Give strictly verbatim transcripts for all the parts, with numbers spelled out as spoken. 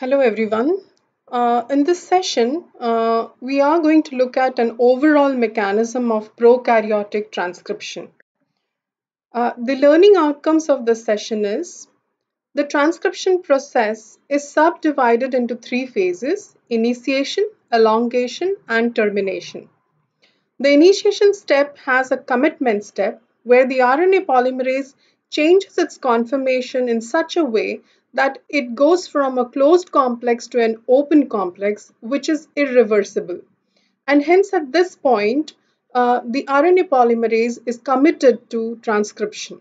Hello, everyone. Uh, in this session, uh, we are going to look at an overall mechanism of prokaryotic transcription. Uh, the learning outcomes of this session is the transcription process is subdivided into three phases: initiation, elongation, and termination. The initiation step has a commitment step where the R N A polymerase changes its conformation in such a way that it goes from a closed complex to an open complex, which is irreversible. And hence, at this point, uh, the R N A polymerase is committed to transcription.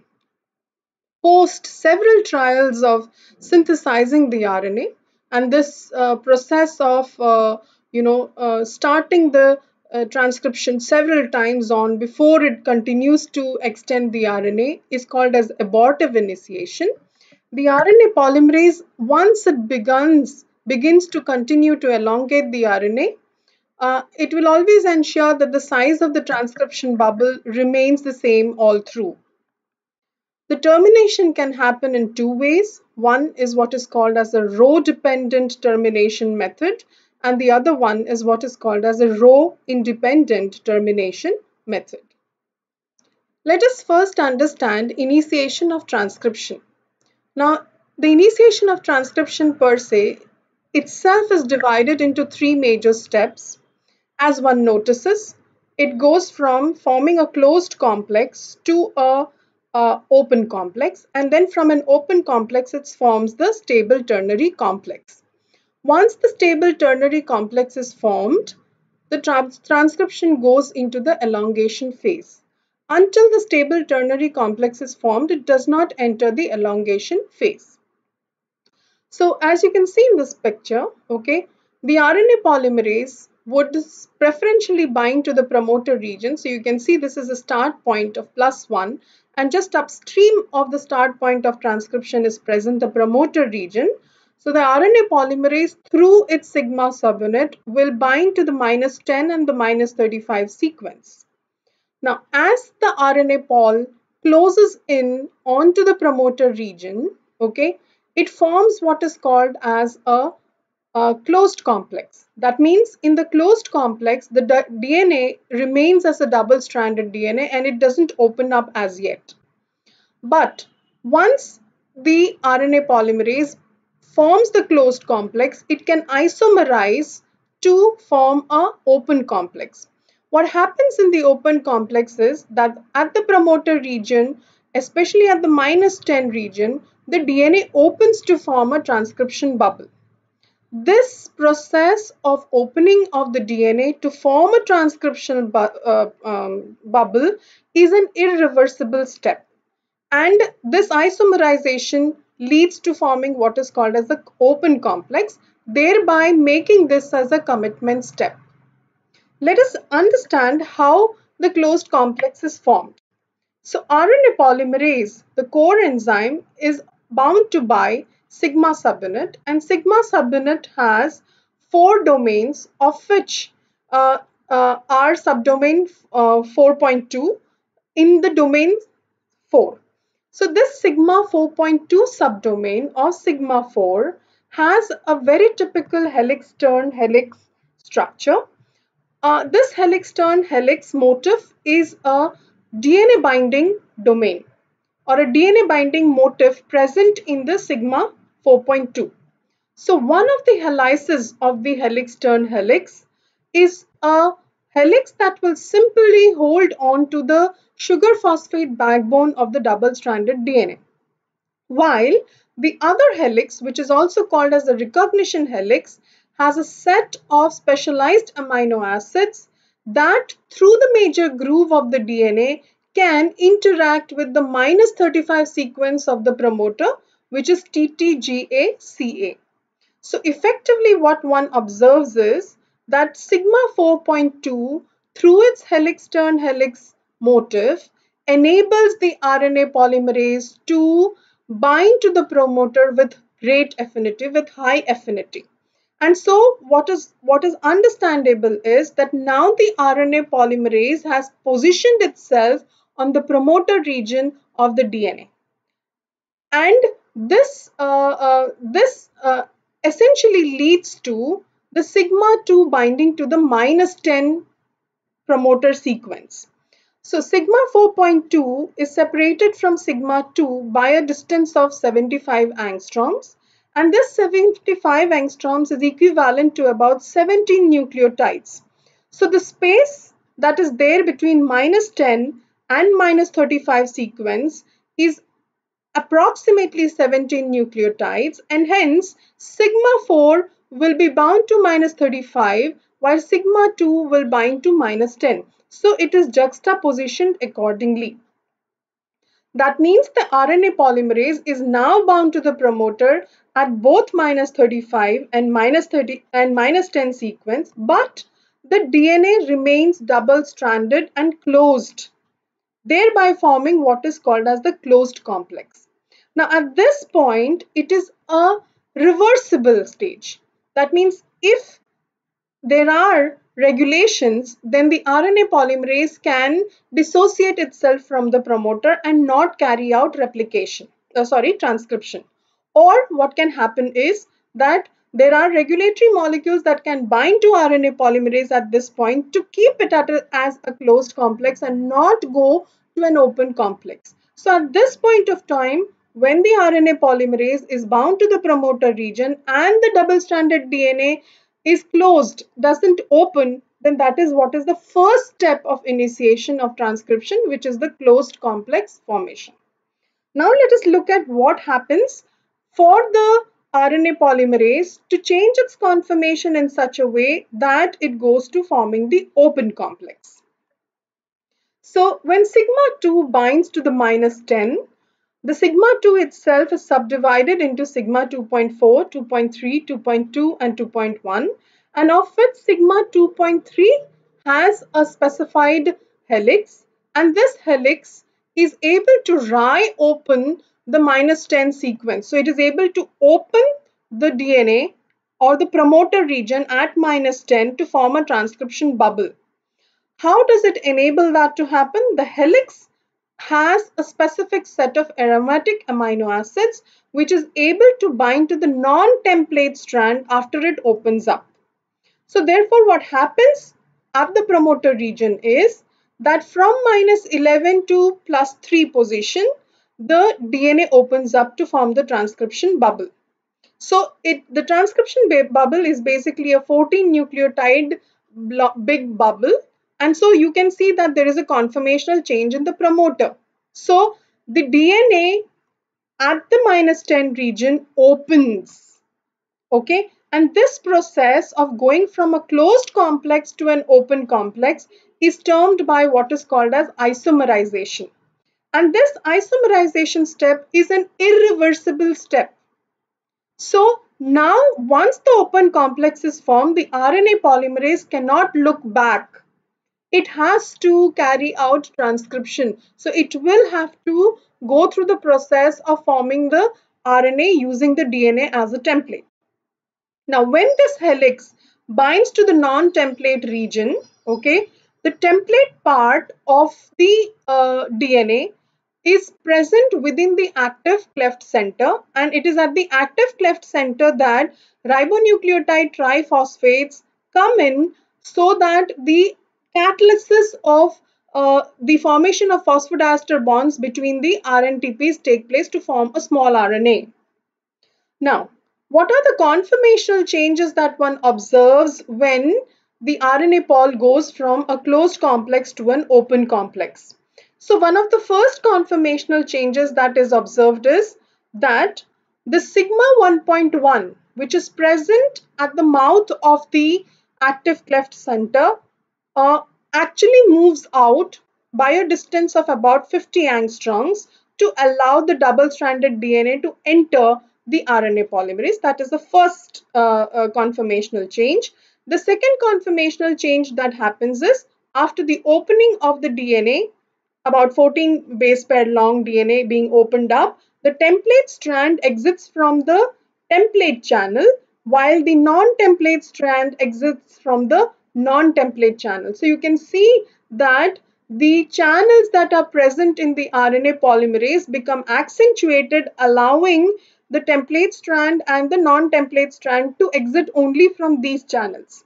Post several trials of synthesizing the R N A, and this uh, process of uh, you know uh, starting the uh, transcription several times on before it continues to extend the R N A is called as abortive initiation. The R N A polymerase, once it begins begins to continue to elongate the R N A, uh, it will always ensure that the size of the transcription bubble remains the same all through. The termination can happen in two ways. One is what is called as a row-dependent termination method, and the other one is what is called as a row-independent termination method. Let us first understand initiation of transcription. Now, the initiation of transcription per se itself is divided into three major steps. As one notices, it goes from forming a closed complex to a, a open complex, and then from an open complex it forms the stable ternary complex. Once the stable ternary complex is formed, the trans transcription goes into the elongation phase. Until the stable ternary complex is formed, it does not enter the elongation phase. So as you can see in this picture, okay, the R N A polymerase would preferentially bind to the promoter region. So you can see this is a start point of plus one, and just upstream of the start point of transcription is present the promoter region. So the R N A polymerase through its sigma subunit will bind to the minus ten and the minus thirty-five sequence. Now as the R N A pol closes in onto the promoter region, okay, it forms what is called as a, a closed complex. That means in the closed complex, the D N A remains as a double-stranded D N A and it doesn't open up as yet. But once the R N A polymerase forms the closed complex, it can isomerize to form a open complex. What happens in the open complex is that at the promoter region, especially at the minus ten region, the D N A opens to form a transcription bubble. This process of opening of the D N A to form a transcription bu uh, um, bubble is an irreversible step. And this isomerization leads to forming what is called as the open complex, thereby making this as a commitment step. Let us understand how the closed complex is formed. So R N A polymerase, the core enzyme, is bound to by sigma subunit, and sigma subunit has four domains, of which uh, uh, are subdomain uh, four point two in the domain four. So this sigma four point two subdomain or sigma four has a very typical helix turn helix structure. Uh, this helix turn helix motif is a D N A binding domain or a D N A binding motif present in the sigma four point two. So one of the helices of the helix turn helix is a helix that will simply hold on to the sugar phosphate backbone of the double-stranded D N A. While the other helix, which is also called as the recognition helix, has a set of specialized amino acids that through the major groove of the D N A can interact with the minus thirty-five sequence of the promoter, which is T T G A C A. So effectively what one observes is that sigma four point two through its helix turn helix motif enables the R N A polymerase to bind to the promoter with great affinity, with high affinity. And so what is what is understandable is that now the R N A polymerase has positioned itself on the promoter region of the D N A. And this uh, uh, this uh, essentially leads to the sigma two binding to the minus ten promoter sequence. So sigma four point two is separated from sigma two by a distance of seventy-five angstroms, and this seventy-five angstroms is equivalent to about seventeen nucleotides. So the space that is there between minus ten and minus thirty-five sequence is approximately seventeen nucleotides, and hence sigma four will be bound to minus thirty-five while sigma two will bind to minus ten. So it is juxtapositioned accordingly. That means the R N A polymerase is now bound to the promoter at both minus thirty-five and minus thirty and minus ten sequence, but the D N A remains double stranded and closed, thereby forming what is called as the closed complex. Now at this point, it is a reversible stage. That means if there are regulations, then the R N A polymerase can dissociate itself from the promoter and not carry out replication, uh, sorry, transcription. Or what can happen is that there are regulatory molecules that can bind to R N A polymerase at this point to keep it at a, as a closed complex and not go to an open complex. So at this point of time, when the R N A polymerase is bound to the promoter region and the double-stranded D N A is closed, doesn't open, then that is what is the first step of initiation of transcription, which is the closed complex formation. Now let us look at what happens for the R N A polymerase to change its conformation in such a way that it goes to forming the open complex. So when sigma two binds to the minus ten, the sigma two itself is subdivided into sigma two point four, two point three, two point two and two point one, and of which sigma two point three has a specified helix, and this helix is able to wry open the minus ten sequence. So it is able to open the D N A or the promoter region at minus ten to form a transcription bubble. How does it enable that to happen? The helix has a specific set of aromatic amino acids which is able to bind to the non-template strand after it opens up. So therefore what happens at the promoter region is that from minus eleven to plus three position, the D N A opens up to form the transcription bubble. So it the transcription bubble is basically a fourteen nucleotide big bubble, and so you can see that there is a conformational change in the promoter. So the D N A at the minus ten region opens, okay, and this process of going from a closed complex to an open complex is termed by what is called as isomerization, and this isomerization step is an irreversible step. So now once the open complex is formed, the R N A polymerase cannot look back. It has to carry out transcription. So it will have to go through the process of forming the R N A using the D N A as a template. Now when this helix binds to the non-template region, okay, the template part of the uh, D N A is present within the active cleft center, and it is at the active cleft center that ribonucleotide triphosphates come in so that the catalysis of uh, the formation of phosphodiester bonds between the R N T Ps take place to form a small R N A. Now, what are the conformational changes that one observes when the R N A pol goes from a closed complex to an open complex? So one of the first conformational changes that is observed is that the sigma one point one, which is present at the mouth of the active cleft center, uh, actually moves out by a distance of about fifty angstroms to allow the double-stranded D N A to enter the R N A polymerase. That is the first uh, uh, conformational change. The second conformational change that happens is after the opening of the D N A, about fourteen base pair long D N A being opened up, the template strand exits from the template channel while the non-template strand exits from the non-template channel. So you can see that the channels that are present in the R N A polymerase become accentuated, allowing the template strand and the non-template strand to exit only from these channels.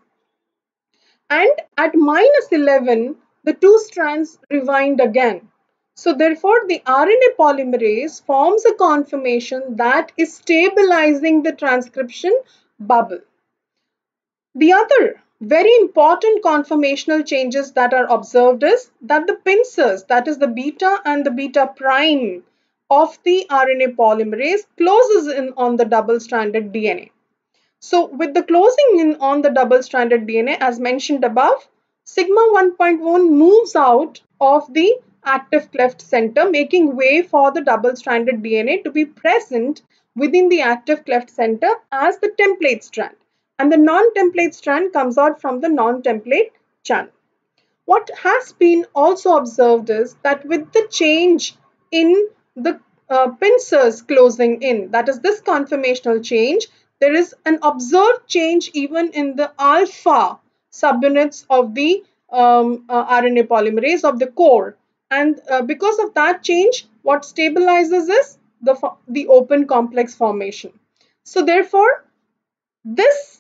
And at minus eleven, the two strands rewind again. So therefore, the R N A polymerase forms a conformation that is stabilizing the transcription bubble. The other very important conformational changes that are observed is that the pincers, that is the beta and the beta prime of the R N A polymerase, closes in on the double-stranded D N A. So with the closing in on the double-stranded D N A, as mentioned above, sigma one point one moves out of the active cleft center, making way for the double-stranded D N A to be present within the active cleft center as the template strand. And the non-template strand comes out from the non-template channel. What has been also observed is that with the change in the uh, pincers closing in, that is this conformational change, there is an observed change even in the alpha subunits of the um, uh, R N A polymerase of the core. And uh, because of that change, what stabilizes is the, the open complex formation. So therefore, this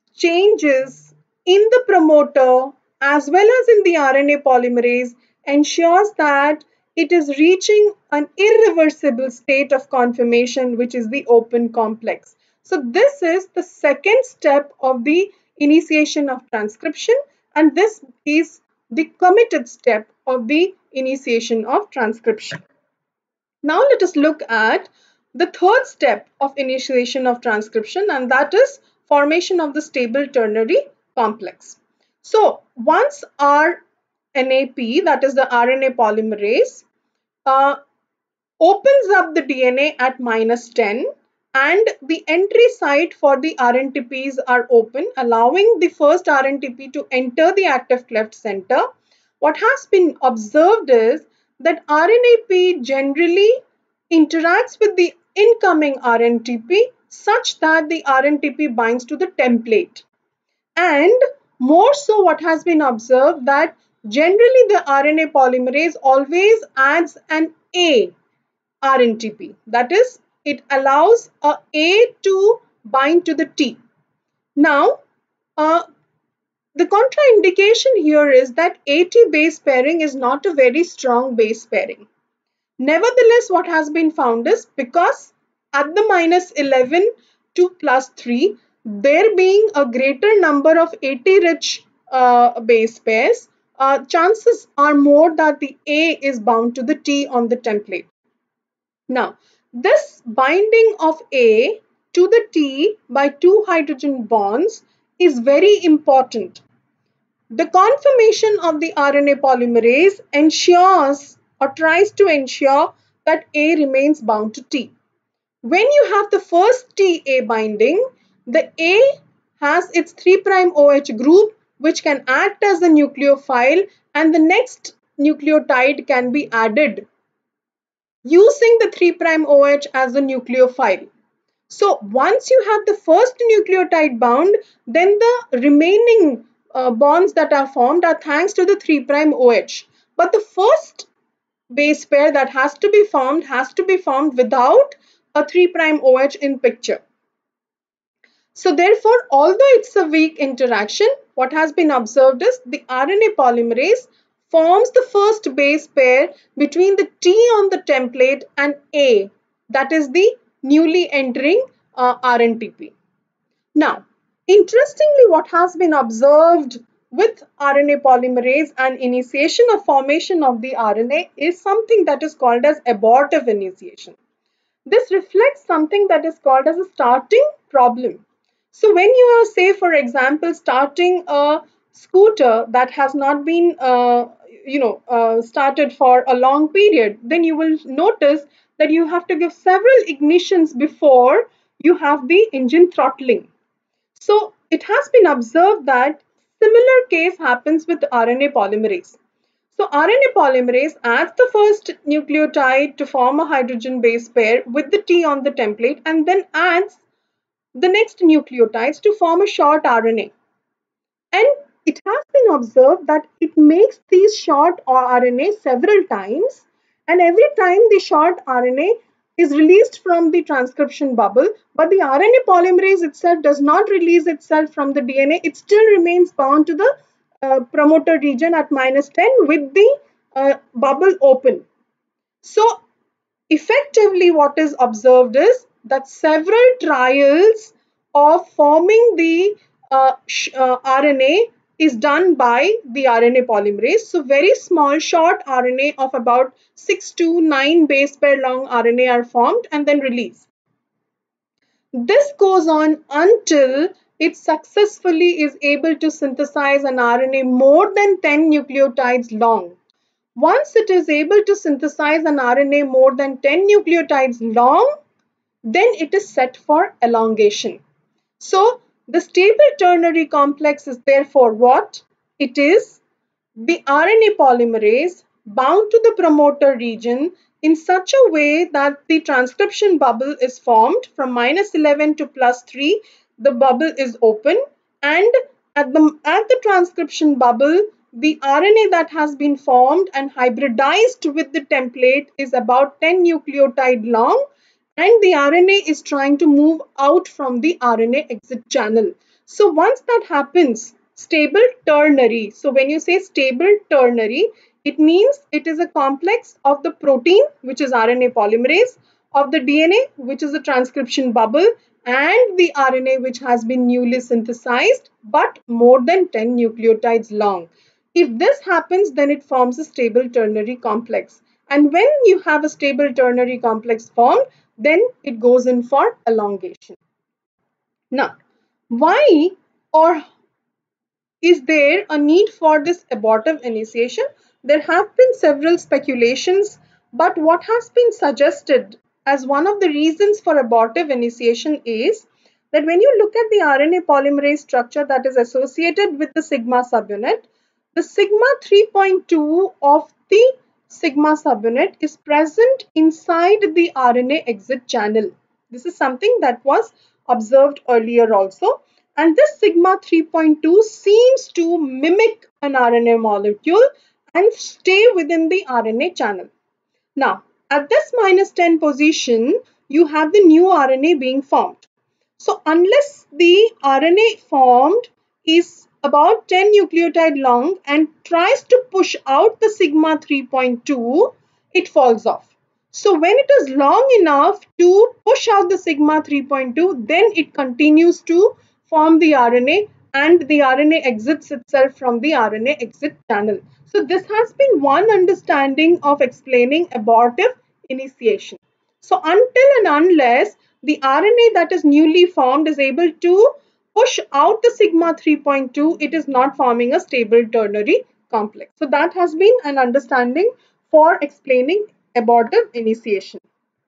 changes in the promoter as well as in the R N A polymerase ensures that it is reaching an irreversible state of conformation, which is the open complex. So this is the second step of the initiation of transcription, and this is the committed step of the initiation of transcription. Now let us look at the third step of initiation of transcription, and that is formation of the stable ternary complex. So once R N A P, that is the R N A polymerase, uh, opens up the D N A at minus ten, and the entry site for the R N T Ps are open, allowing the first R N T P to enter the active cleft center. What has been observed is that R N A P generally interacts with the incoming R N T P such that the R N T P binds to the template. And more so, what has been observed that generally the R N A polymerase always adds an A R N T P. That is, it allows a A to bind to the T. Now, uh, the contraindication here is that A T base pairing is not a very strong base pairing. Nevertheless, what has been found is because at the minus eleven to plus three, there being a greater number of A T rich uh, base pairs, uh, chances are more that the A is bound to the T on the template. Now, this binding of A to the T by two hydrogen bonds is very important. The conformation of the R N A polymerase ensures or tries to ensure that A remains bound to T. When you have the first T A binding, the A has its three prime O H group, which can act as a nucleophile, and the next nucleotide can be added using the three prime O H as a nucleophile. So once you have the first nucleotide bound, then the remaining uh, bonds that are formed are thanks to the three prime O H. But the first base pair that has to be formed has to be formed without a three prime O H in picture. So therefore, although it's a weak interaction, what has been observed is the R N A polymerase forms the first base pair between the T on the template and A, that is the newly entering uh, R N T P. Now, interestingly, what has been observed with R N A polymerase and initiation of formation of the R N A is something that is called as abortive initiation. This reflects something that is called as a starting problem. So when you are, say, for example, starting a scooter that has not been, uh, you know, uh, started for a long period, then you will notice that you have to give several ignitions before you have the engine throttling. So it has been observed that similar case happens with R N A polymerase. So R N A polymerase adds the first nucleotide to form a hydrogen base pair with the T on the template, and then adds the next nucleotides to form a short R N A. And it has been observed that it makes these short R N A several times, and every time the short R N A is released from the transcription bubble, but the R N A polymerase itself does not release itself from the D N A. It still remains bound to the uh, promoter region at minus ten with the uh, bubble open. So effectively, what is observed is that several trials of forming the uh, uh, R N A is done by the R N A polymerase. So very small short R N A of about six to nine base pair long R N A are formed and then released. This goes on until it successfully is able to synthesize an R N A more than ten nucleotides long. Once it is able to synthesize an R N A more than ten nucleotides long, then it is set for elongation. So the stable ternary complex is therefore what? It is the R N A polymerase bound to the promoter region in such a way that the transcription bubble is formed from minus eleven to plus three. The bubble is open, and at the, at the transcription bubble, the R N A that has been formed and hybridized with the template is about ten nucleotide long, and the R N A is trying to move out from the R N A exit channel. So once that happens, stable ternary. So when you say stable ternary, it means it is a complex of the protein, which is R N A polymerase, of the D N A, which is a transcription bubble, and the R N A which has been newly synthesized, but more than ten nucleotides long. If this happens, then it forms a stable ternary complex. And when you have a stable ternary complex formed, then it goes in for elongation. Now, why or is there a need for this abortive initiation? There have been several speculations, but what has been suggested as one of the reasons for abortive initiation is that when you look at the R N A polymerase structure that is associated with the sigma subunit, the sigma three point two of the sigma subunit is present inside the R N A exit channel. This is something that was observed earlier also. And this sigma three point two seems to mimic an R N A molecule and stay within the R N A channel. Now, at this minus ten position, you have the new R N A being formed. So, unless the R N A formed is about ten nucleotide long and tries to push out the sigma three point two, it falls off. So, when it is long enough to push out the sigma three point two, then it continues to form the R N A, and the R N A exits itself from the R N A exit channel. So, this has been one understanding of explaining abortive initiation. So, until and unless the R N A that is newly formed is able to push out the sigma three point two, it is not forming a stable ternary complex. So, that has been an understanding for explaining abortive initiation.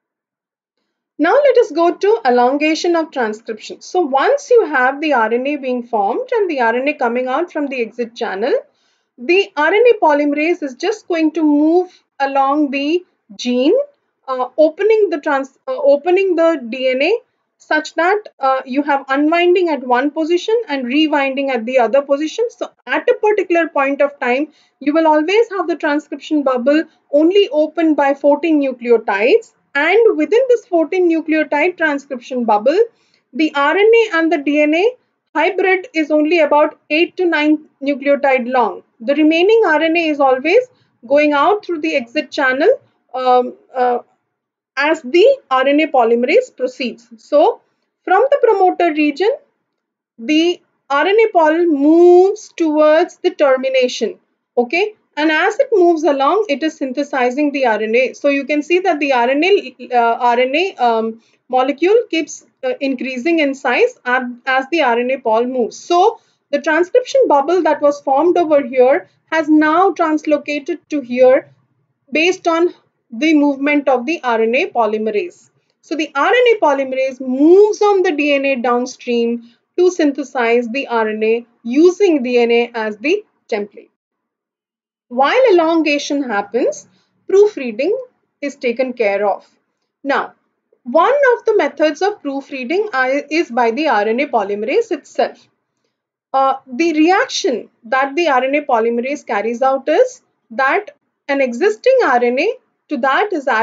Now let us go to elongation of transcription. So once you have the R N A being formed and the R N A coming out from the exit channel, the R N A polymerase is just going to move along the gene, uh, opening the trans, uh, opening the D N A such that uh, you have unwinding at one position and rewinding at the other position. So at a particular point of time, you will always have the transcription bubble only opened by fourteen nucleotides, and within this fourteen nucleotide transcription bubble, the R N A and the D N A hybrid is only about eight to nine nucleotide long. The remaining R N A is always going out through the exit channel um, uh, as the R N A polymerase proceeds. So, from the promoter region, the R N A poly moves towards the termination. Okay, and as it moves along, it is synthesizing the R N A. So you can see that the R N A uh, R N A um, molecule keeps uh, increasing in size as, as the R N A poly moves. So the transcription bubble that was formed over here has now translocated to here based on the movement of the R N A polymerase. So the R N A polymerase moves on the D N A downstream to synthesize the R N A using D N A as the template. While elongation happens, proofreading is taken care of. Now, one of the methods of proofreading is by the R N A polymerase itself. Uh, the reaction that the R N A polymerase carries out is that an existing R N A, to that is added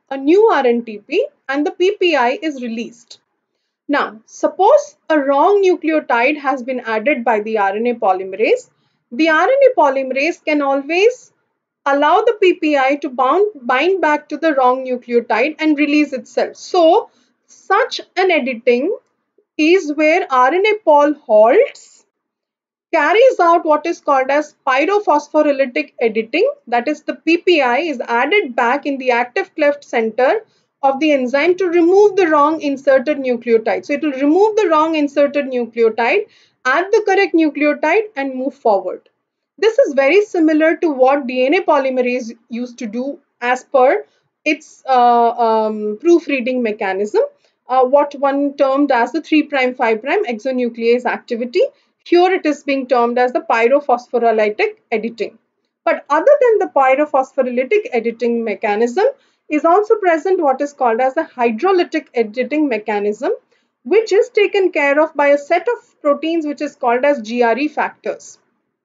a new R N T P, and the P P I is released. Now, suppose a wrong nucleotide has been added by the R N A polymerase. The R N A polymerase can always allow the P P I to bound, bind back to the wrong nucleotide and release itself. So, such an editing is where R N A pol halts, carries out what is called as pyrophosphorylatic editing, that is the P P I is added back in the active cleft center of the enzyme to remove the wrong inserted nucleotide. So it will remove the wrong inserted nucleotide, add the correct nucleotide and move forward. This is very similar to what D N A polymerase used to do as per its uh, um, proofreading mechanism, uh, what one termed as the three prime five prime exonuclease activity. Here it is being termed as the pyrophosphorylatic editing. But other than the pyrophosphorylatic editing mechanism is also present what is called as the hydrolytic editing mechanism, which is taken care of by a set of proteins which is called as G R E factors.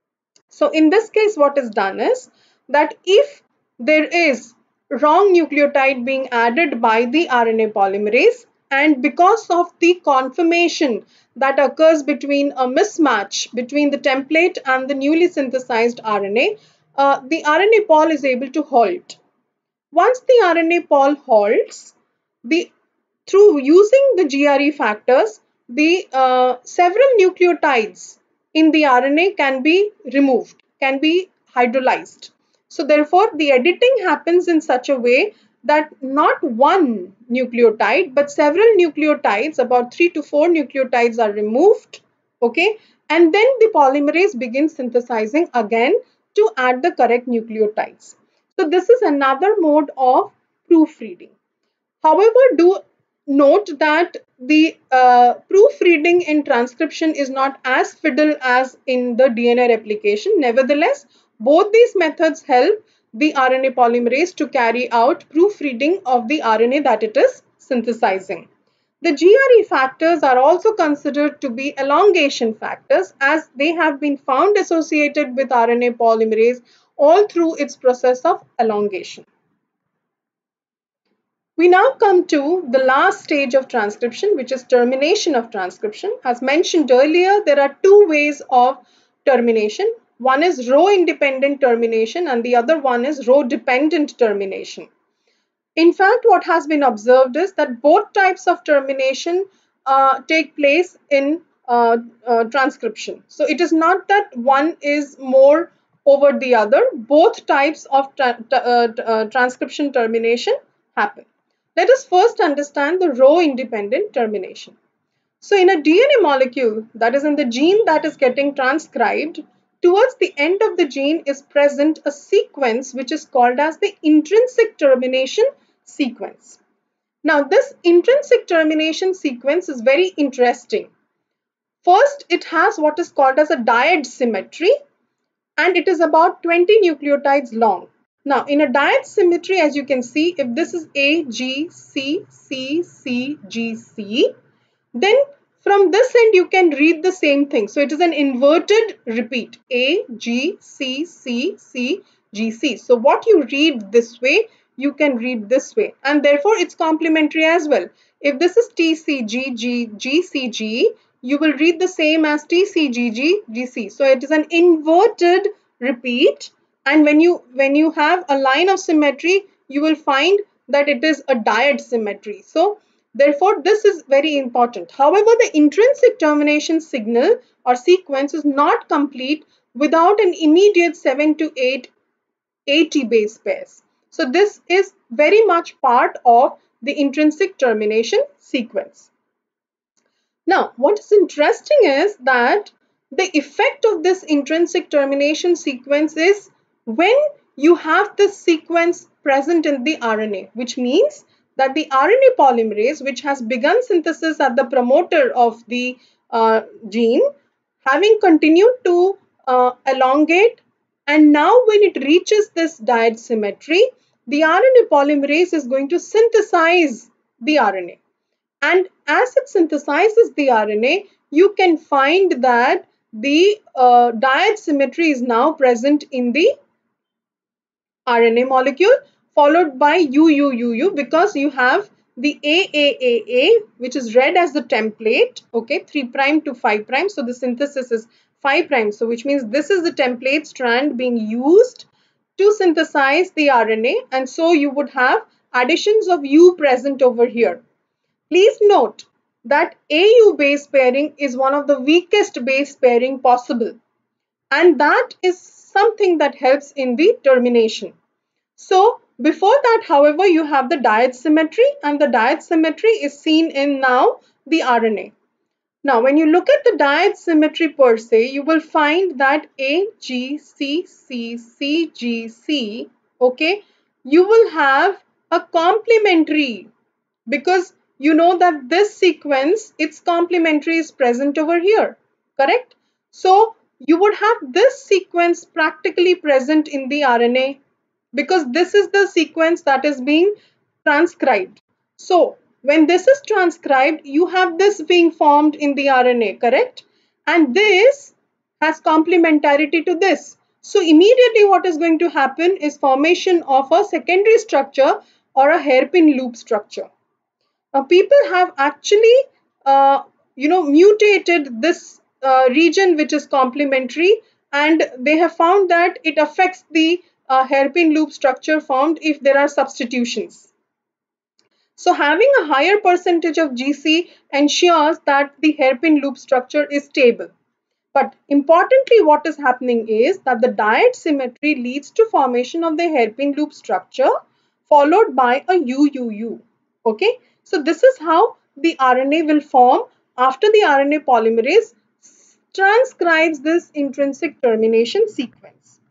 So in this case, what is done is that if there is wrong nucleotide being added by the R N A polymerase, and because of the conformation that occurs between a mismatch between the template and the newly synthesized R N A, uh, the R N A pol is able to halt. Once the R N A pol halts, the through using the G R E factors, the uh, several nucleotides in the R N A can be removed, can be hydrolyzed. So therefore, the editing happens in such a way that not one nucleotide, but several nucleotides, about three to four nucleotides are removed, okay? And then the polymerase begins synthesizing again to add the correct nucleotides. So this is another mode of proofreading. However, do note that the uh, proofreading in transcription is not as fiddle as in the D N A replication. Nevertheless, both these methods help the R N A polymerase to carry out proofreading of the R N A that it is synthesizing. The G R E factors are also considered to be elongation factors, as they have been found associated with R N A polymerase all through its process of elongation. We now come to the last stage of transcription, which is termination of transcription. As mentioned earlier, there are two ways of termination. One is row independent termination and the other one is row dependent termination. In fact, what has been observed is that both types of termination uh, take place in uh, uh, transcription. So it is not that one is more over the other. Both types of tra uh, uh, transcription termination happen. Let us first understand the row independent termination. So in a D N A molecule, that is in the gene that is getting transcribed, towards the end of the gene is present a sequence which is called as the intrinsic termination sequence. Now this intrinsic termination sequence is very interesting. First, it has what is called as a dyad symmetry, and it is about twenty nucleotides long. Now, in a dyad symmetry, as you can see, if this is A, G, C, C, C, G, C, then from this end you can read the same thing. So it is an inverted repeat, A, G, C, C, C, G, C. So what you read this way, you can read this way, and therefore it's complementary as well. If this is T, C, G, G, G, C, G, you will read the same as T, C, G, G, G, C. So it is an inverted repeat, and when you when you have a line of symmetry, you will find that it is a dyad symmetry. So therefore, this is very important. However, the intrinsic termination signal or sequence is not complete without an immediate seven to eight AT base pairs. So this is very much part of the intrinsic termination sequence. Now, what is interesting is that the effect of this intrinsic termination sequence is when you have this sequence present in the R N A, which means that the R N A polymerase, which has begun synthesis at the promoter of the uh, gene, having continued to uh, elongate, and now when it reaches this dyad symmetry, the R N A polymerase is going to synthesize the R N A. And as it synthesizes the R N A, you can find that the uh, dyad symmetry is now present in the R N A molecule, followed by U U U U, because you have the A A A A, which is read as the template, okay, three prime to five prime. So the synthesis is five prime. So which means this is the template strand being used to synthesize the R N A, and so you would have additions of U present over here. Please note that A U base pairing is one of the weakest base pairing possible, and that is something that helps in the termination. So before that, however, you have the diet symmetry, and the diet symmetry is seen in now the R N A. Now, when you look at the diet symmetry per se, you will find that A, G, C, C, C, G, C, okay, you will have a complementary, because you know that this sequence, its complementary is present over here, correct? So you would have this sequence practically present in the R N A, because this is the sequence that is being transcribed. So when this is transcribed, you have this being formed in the R N A, correct? And this has complementarity to this. So immediately what is going to happen is formation of a secondary structure or a hairpin loop structure. Uh, people have actually uh, you know mutated this uh, region which is complementary, and they have found that it affects the uh, hairpin loop structure formed if there are substitutions. So having a higher percentage of G C ensures that the hairpin loop structure is stable. But importantly, what is happening is that the diet symmetry leads to formation of the hairpin loop structure followed by a U U U. Okay, so this is how the R N A will form after the R N A polymerase transcribes this intrinsic termination sequence.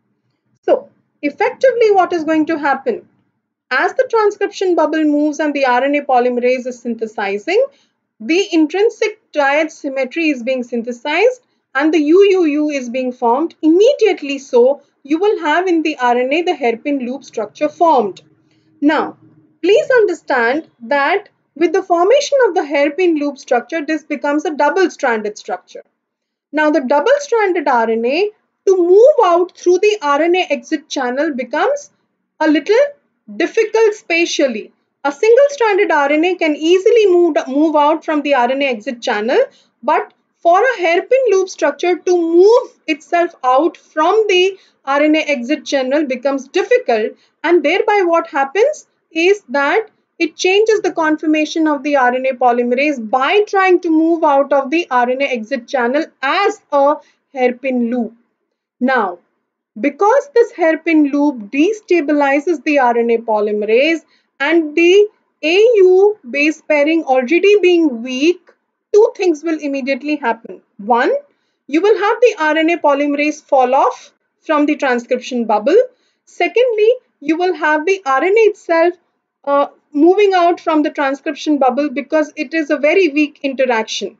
So effectively, what is going to happen? As the transcription bubble moves and the R N A polymerase is synthesizing, the intrinsic diet symmetry is being synthesized and the U U U is being formed immediately. So you will have in the R N A the hairpin loop structure formed. Now, please understand that with the formation of the hairpin loop structure, this becomes a double-stranded structure. Now, the double-stranded R N A to move out through the R N A exit channel becomes a little difficult spatially. A single-stranded R N A can easily move, move out from the R N A exit channel, but for a hairpin loop structure to move itself out from the R N A exit channel becomes difficult, and thereby what happens is that it changes the conformation of the R N A polymerase by trying to move out of the R N A exit channel as a hairpin loop. Now, because this hairpin loop destabilizes the R N A polymerase and the A U base pairing already being weak, two things will immediately happen. One, you will have the R N A polymerase fall off from the transcription bubble. Secondly, you will have the R N A itself uh, moving out from the transcription bubble because it is a very weak interaction.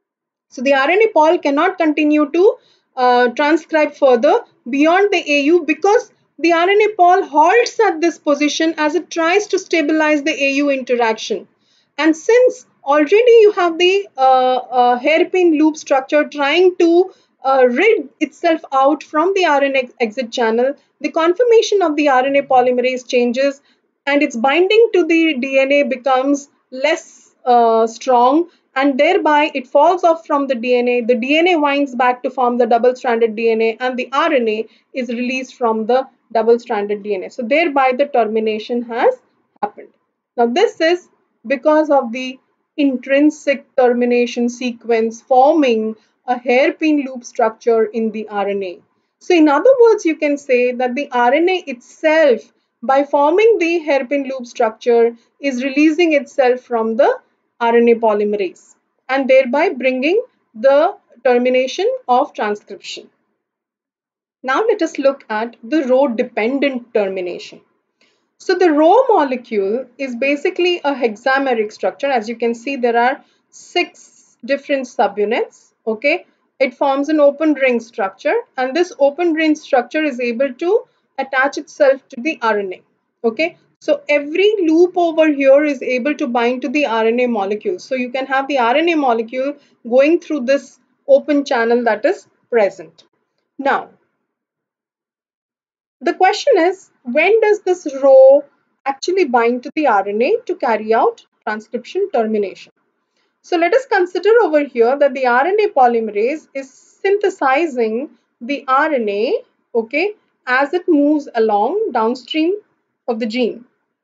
So the R N A pol cannot continue to uh, transcribe further beyond the A U because the R N A pol halts at this position as it tries to stabilize the A U interaction. And since already you have the uh, uh, hairpin loop structure trying to uh, rid itself out from the R N A exit channel, the conformation of the R N A polymerase changes and its binding to the D N A becomes less uh, strong, and thereby it falls off from the D N A. The D N A winds back to form the double-stranded D N A, and the R N A is released from the double-stranded D N A. So thereby the termination has happened. Now this is because of the intrinsic termination sequence forming a hairpin loop structure in the R N A. So in other words, you can say that the R N A itself, by forming the hairpin loop structure, is releasing itself from the R N A polymerase and thereby bringing the termination of transcription. Now let us look at the rho-dependent termination. So the Rho molecule is basically a hexameric structure. As you can see, there are six different subunits. Okay, it forms an open ring structure, and this open ring structure is able to attach itself to the R N A. Okay, so every loop over here is able to bind to the R N A molecule. So you can have the R N A molecule going through this open channel that is present. Now, the question is, when does this Rho actually bind to the R N A to carry out transcription termination. So let us consider over here that the R N A polymerase is synthesizing the R N A, okay, as it moves along downstream of the gene.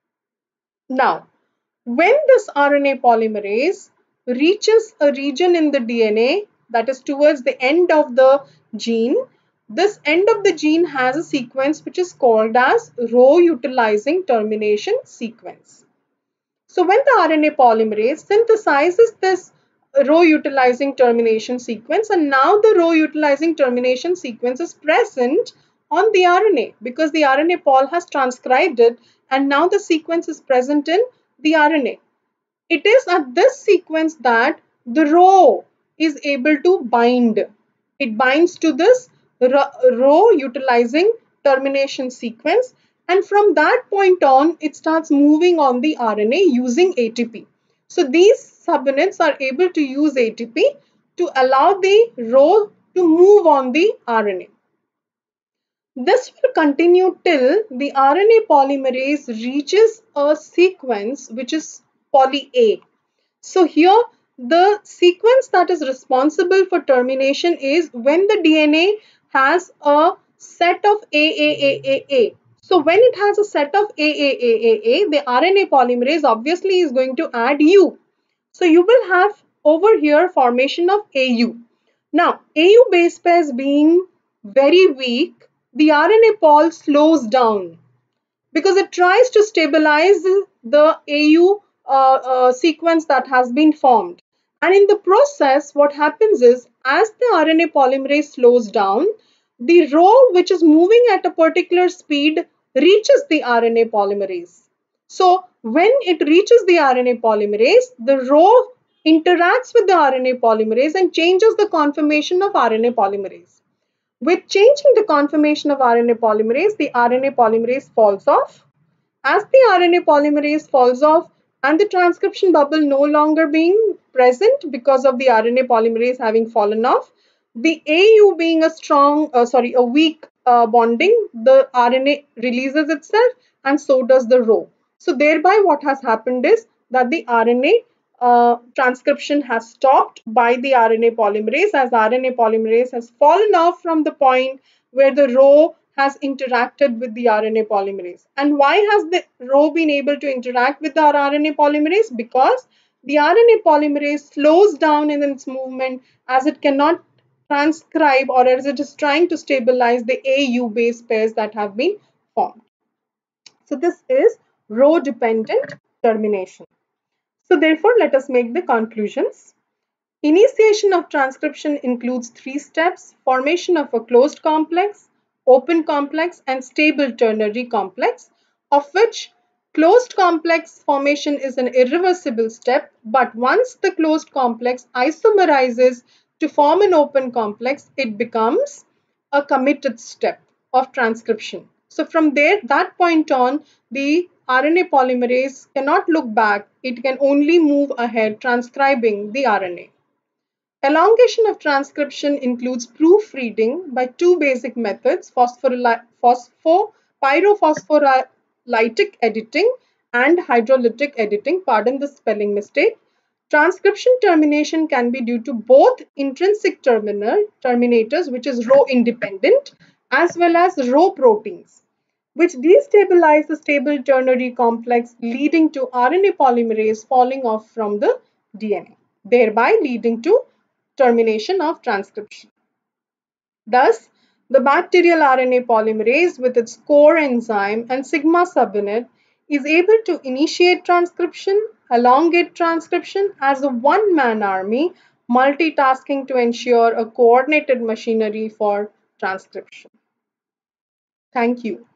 Now, when this R N A polymerase reaches a region in the D N A that is towards the end of the gene, this end of the gene has a sequence which is called as row utilizing termination sequence. So when the R N A polymerase synthesizes this row utilizing termination sequence, and now the row utilizing termination sequence is present on the R N A because the R N A pol has transcribed it, and now the sequence is present in the R N A. It is at this sequence that the row is able to bind. It binds to this row utilizing termination sequence, and from that point on it starts moving on the R N A using A T P. So these subunits are able to use A T P to allow the row to move on the R N A. This will continue till the R N A polymerase reaches a sequence which is poly A. So here the sequence that is responsible for termination is when the D N A has a set of A A A A A. So when it has a set of A A A A A, the R N A polymerase obviously is going to add U. So you will have over here formation of A U. Now A U base pairs being very weak, the R N A pol slows down because it tries to stabilize the A U uh, uh, sequence that has been formed. And in the process, what happens is, as the R N A polymerase slows down, the row which is moving at a particular speed reaches the R N A polymerase. So when it reaches the R N A polymerase, the row interacts with the R N A polymerase and changes the conformation of R N A polymerase. With changing the conformation of R N A polymerase, the R N A polymerase falls off. As the R N A polymerase falls off and the transcription bubble no longer being present because of the R N A polymerase having fallen off, the A U being a strong, uh, sorry, a weak uh, bonding, the R N A releases itself and so does the row. So thereby what has happened is that the R N A uh, transcription has stopped by the R N A polymerase as R N A polymerase has fallen off from the point where the row has interacted with the R N A polymerase. And why has the row been able to interact with the R N A polymerase? Because the R N A polymerase slows down in its movement as it cannot transcribe or as it is trying to stabilize the A U base pairs that have been formed. So this is row dependent termination. So therefore, let us make the conclusions. Initiation of transcription includes three steps: formation of a closed complex, open complex, and stable ternary complex, of which closed complex formation is an irreversible step, but once the closed complex isomerizes to form an open complex, it becomes a committed step of transcription. So from there, that point on, the R N A polymerase cannot look back, it can only move ahead transcribing the R N A. Elongation of transcription includes proofreading by two basic methods, phospho pyrophosphorylatic editing and hydrolytic editing. Pardon the spelling mistake. Transcription termination can be due to both intrinsic terminal terminators, which is row independent, as well as row proteins, which destabilize the stable ternary complex, leading to R N A polymerase falling off from the D N A, thereby leading to termination of transcription. Thus, the bacterial R N A polymerase with its core enzyme and sigma subunit is able to initiate transcription, elongate transcription as a one-man army, multitasking to ensure a coordinated machinery for transcription. Thank you.